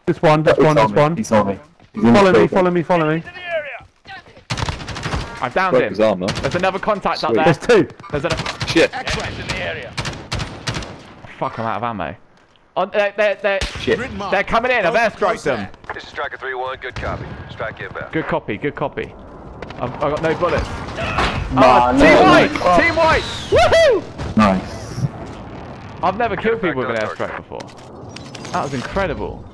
This one. He's on me. Follow me. I've downed Broke him. his arm, though. There's another contact up Sweet. there. There's two. There's another. Shit. In the area. Fuck, I'm out of ammo. Oh, Shit. they're coming in. I've airstriked them. This is Striker 3-1. Good copy. Strike inbound. Good copy. I've got no bullets. Nah, Team White! Oh. Team White! Woohoo! Nice. I've never killed people with an airstrike before. That was incredible.